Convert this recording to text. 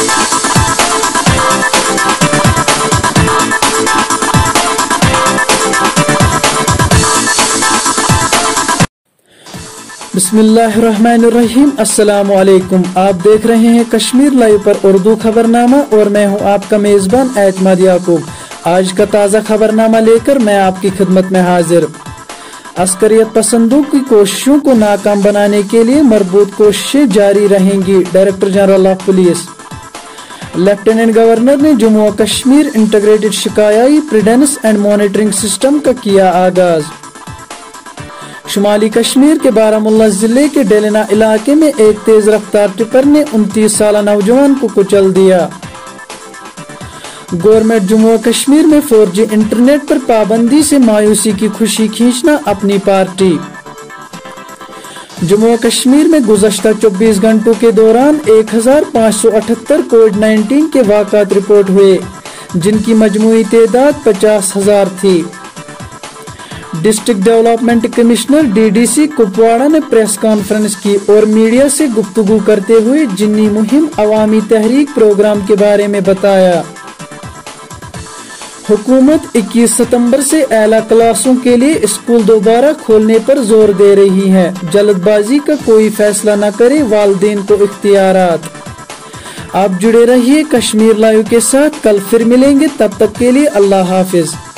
बिस्मिल्लाहिर्रहमानिर्रहीम। अस्सलाम वालेकुम। आप देख रहे हैं कश्मीर लाइव पर उर्दू खबरनामा और मैं हूं आपका मेज़बान एतमाद याकूब। आज का ताज़ा खबरनामा लेकर मैं आपकी खिदमत में हाजिर। अस्करियत पसंदों की कोशिशों को नाकाम बनाने के लिए मरबूत कोशिशें जारी रहेंगी, director general of police. Lieutenant governor ने जम्मू और कश्मीर इंटीग्रेटेड शिकायत प्रिडेंस एंड मॉनिटरिंग सिस्टम का किया आगाज। शुमाली कश्मीर के बारामुल्ला जिले के डेलिना इलाके में एक तेज रफ्तार टिप्पर ने 29 साल नौजवान को कुचल दिया। गवर्नमेंट जम्मू और कश्मीर में 4G इंटरनेट पर पाबंदी से मायूसी की खुशी खींचना अपनी पार्टी। जम्मू और कश्मीर में गुज़श्ता 24 घंटों के दौरान 1578 कोविड-19 के वाक़ात रिपोर्ट हुए, जिनकी मजमूई तादाद 50,000 थी। District development commissioner DDC Kupwara ने प्रेस कॉन्फ्रेंस की और मीडिया से गुफ्तगू करते हुए जिन्नी मुहिम अवामी तहरीक प्रोग्राम के बारे में बताया। हुकूमत 21 सितंबर से आला क्लासों के लिए स्कूल दोबारा खोलने पर जोर दे रही है। जल्दबाजी का कोई फैसला न करे, वालिदैन को इख्तियारात। आप जुड़े रहिए कश्मीर लाइव के साथ। कल फिर मिलेंगे, तब तक के लिए अल्लाह हाफिज।